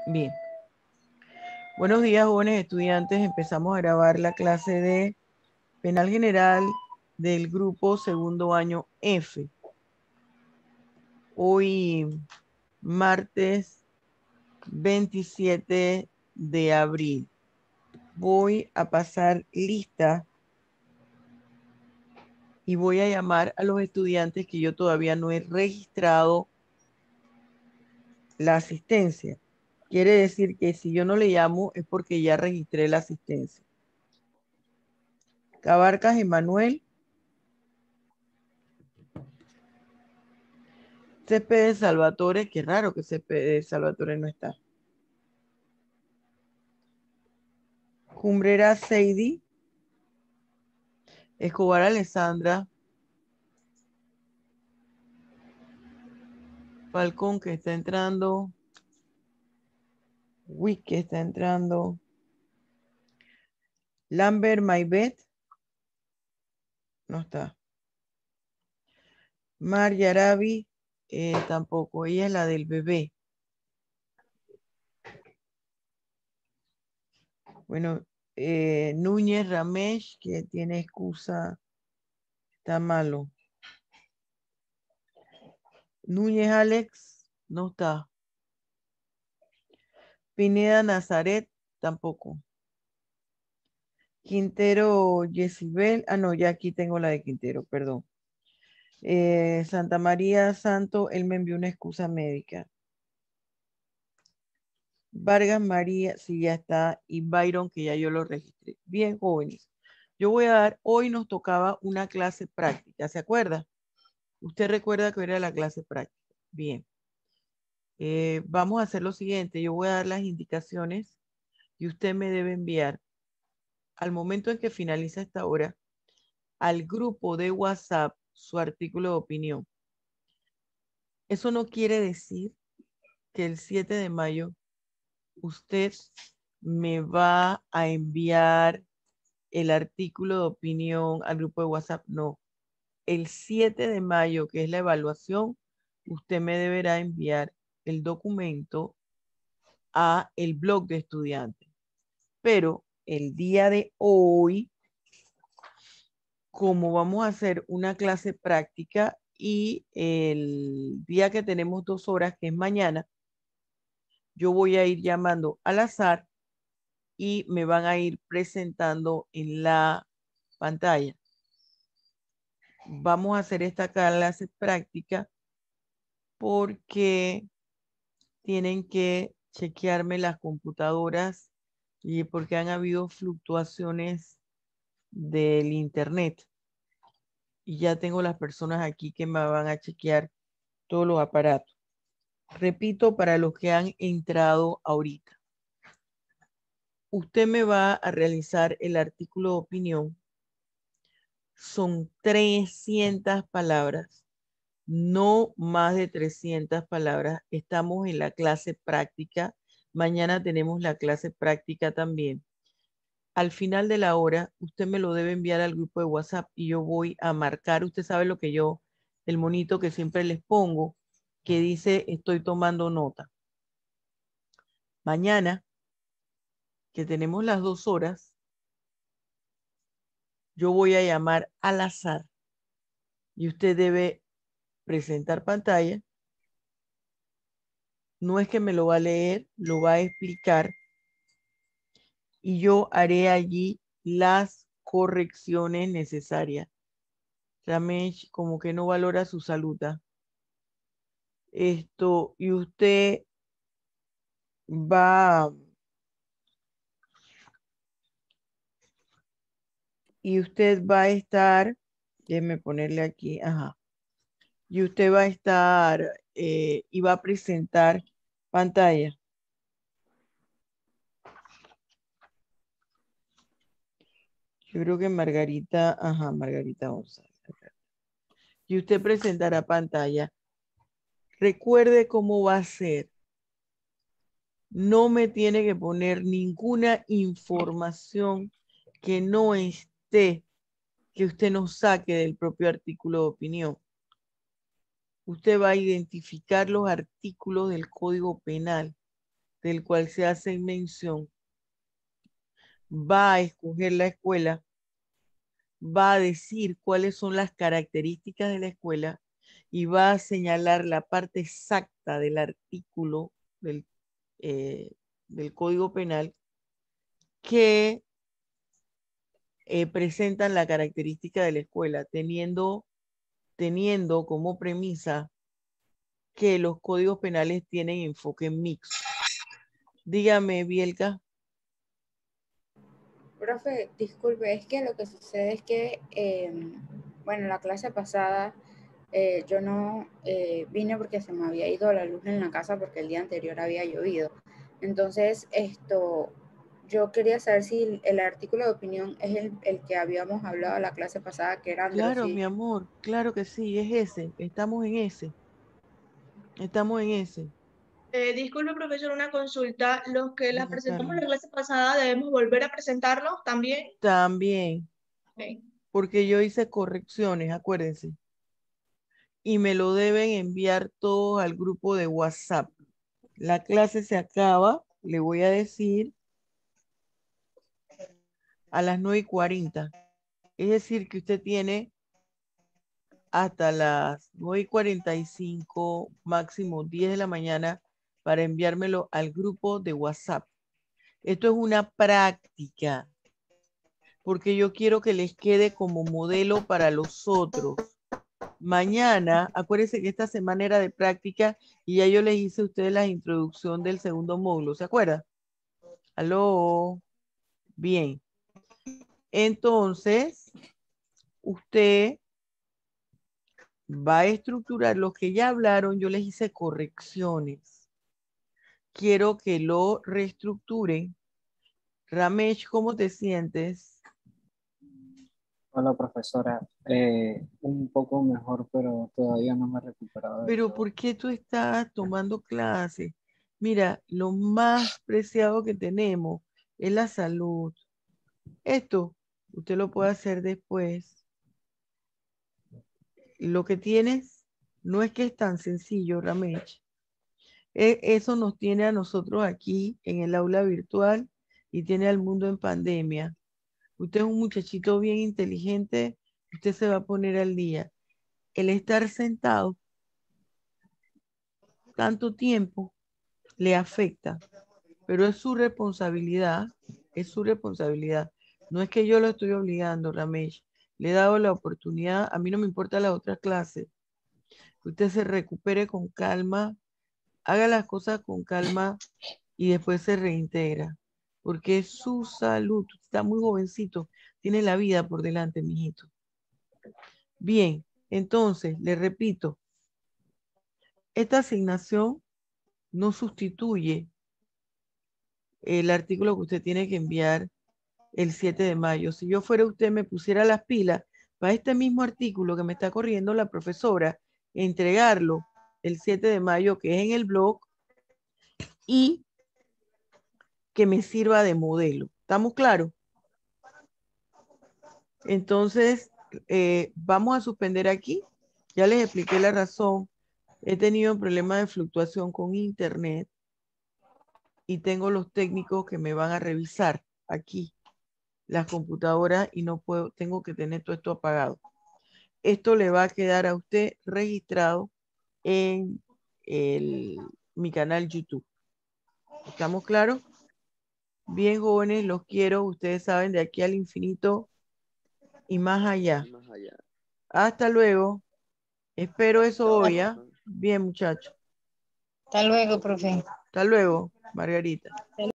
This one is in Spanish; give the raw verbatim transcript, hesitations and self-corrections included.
Bien. Buenos días, jóvenes estudiantes. Empezamos a grabar la clase de Penal General del grupo segundo año F. Hoy, martes veintisiete de abril. Voy a pasar lista y voy a llamar a los estudiantes que yo todavía no he registrado la asistencia. Quiere decir que si yo no le llamo es porque ya registré la asistencia. Cabarcas Emanuel. Céspedes Salvatore, qué raro que Céspedes Salvatore no está. Cumbrera Seidi. Escobar Alessandra. Falcón que está entrando. Wick que está entrando. Lambert Maybet. No está. Mar Yarabi. Eh, tampoco. Ella es la del bebé. Bueno, eh, Núñez Ramesh, que tiene excusa. Está malo. Núñez Alex. No está. Pineda Nazaret. Tampoco. Quintero Yesibel. Ah, no, ya aquí tengo la de Quintero, perdón. Eh, Santa María Santo, él me envió una excusa médica. Vargas María, sí, ya está. Y Byron, que ya yo lo registré. Bien, jóvenes. Yo voy a dar, hoy nos tocaba una clase práctica, ¿se acuerda? Usted recuerda que era la clase práctica. Bien. Eh, vamos a hacer lo siguiente. Yo voy a dar las indicaciones y usted me debe enviar al momento en que finaliza esta hora al grupo de WhatsApp su artículo de opinión. Eso no quiere decir que el siete de mayo usted me va a enviar el artículo de opinión al grupo de WhatsApp. No, el siete de mayo, que es la evaluación, usted me deberá enviar el documento a el blog de estudiantes. Pero el día de hoy, como vamos a hacer una clase práctica y el día que tenemos dos horas, que es mañana, yo voy a ir llamando al azar y me van a ir presentando en la pantalla. Vamos a hacer esta clase práctica porque tienen que chequearme las computadoras y porque han habido fluctuaciones del internet. Y ya tengo las personas aquí que me van a chequear todos los aparatos. Repito, para los que han entrado ahorita. Usted me va a realizar el artículo de opinión. Son trescientas palabras, no más de trescientas palabras. Estamos en la clase práctica. Mañana tenemos la clase práctica también. Al final de la hora, usted me lo debe enviar al grupo de WhatsApp y yo voy a marcar. Usted sabe lo que yo, el monito que siempre les pongo, que dice estoy tomando nota. Mañana, que tenemos las dos horas, yo voy a llamar al azar y usted debe presentar pantalla. No es que me lo va a leer, lo va a explicar y yo haré allí las correcciones necesarias. Ramesh como que no valora su salud. ¿Ah? Esto, y usted va, y usted va a estar, déjeme ponerle aquí, ajá, y usted va a estar eh, y va a presentar pantalla. Yo creo que Margarita, ajá, Margarita González. Y usted presentará pantalla. Recuerde cómo va a ser. No me tiene que poner ninguna información que no esté, que usted no saque del propio artículo de opinión. Usted va a identificar los artículos del Código Penal del cual se hace mención, va a escoger la escuela, va a decir cuáles son las características de la escuela y va a señalar la parte exacta del artículo del, eh, del Código Penal que eh, presentan la característica de la escuela, teniendo, teniendo como premisa que los códigos penales tienen enfoque mixto. Dígame, Bielka. Profe, disculpe, es que lo que sucede es que, eh, bueno, la clase pasada eh, yo no eh, vine porque se me había ido la luz en la casa porque el día anterior había llovido. Entonces, esto, yo quería saber si el, el artículo de opinión es el, el que habíamos hablado la clase pasada, que era Claro, Androsi. mi amor, claro que sí, es ese, estamos en ese, estamos en ese. Eh, disculpe, profesor, una consulta. Los que las Dime, presentamos Carmen. la clase pasada, ¿debemos volver a presentarlos también? También, Ok. porque yo hice correcciones, acuérdense, y me lo deben enviar todos al grupo de WhatsApp. La clase se acaba, le voy a decir, a las nueve y cuarenta. Es decir, que usted tiene hasta las nueve y cuarenta y cinco, máximo diez de la mañana, para enviármelo al grupo de WhatsApp. Esto es una práctica, porque yo quiero que les quede como modelo para los otros. Mañana, acuérdense que esta semana era de práctica y ya yo les hice a ustedes la introducción del segundo módulo, ¿se acuerdan? Aló, bien. Entonces, usted va a estructurar los que ya hablaron, yo les hice correcciones. Quiero que lo reestructuren. Ramesh, ¿cómo te sientes? Hola, profesora. Eh, un poco mejor, pero todavía no me he recuperado del Pero todo. ¿por qué tú estás tomando clases? Mira, lo más preciado que tenemos es la salud. Esto usted lo puede hacer después. Lo que tienes no es que es tan sencillo, Ramesh. E- Eso nos tiene a nosotros aquí en el aula virtual y tiene al mundo en pandemia. Usted es un muchachito bien inteligente, usted se va a poner al día. El estar sentado tanto tiempo le afecta, pero es su responsabilidad, es su responsabilidad. No es que yo lo estoy obligando, Ramesh. Le he dado la oportunidad, a mí no me importa la otra clase. Usted se recupere con calma, haga las cosas con calma y después se reintegra, porque es su salud. Usted está muy jovencito, tiene la vida por delante, mijito. Bien, entonces, le repito, esta asignación no sustituye el artículo que usted tiene que enviar el siete de mayo. Si yo fuera usted, me pusiera las pilas para este mismo artículo que me está corriendo la profesora, entregarlo el siete de mayo, que es en el blog, y que me sirva de modelo. ¿Estamos claros? Entonces, eh, vamos a suspender aquí. Ya les expliqué la razón. He tenido problemas de fluctuación con internet y tengo los técnicos que me van a revisar aquí las computadoras y no puedo, tengo que tener todo esto apagado. Esto le va a quedar a usted registrado en el, mi canal YouTube. ¿Estamos claros? Bien, jóvenes, los quiero. Ustedes saben, de aquí al infinito y más allá. Más allá. Hasta luego. Espero eso Chao, hoy, ¿ah? profe. Bien, muchachos. Hasta luego, profe. Hasta luego, Margarita.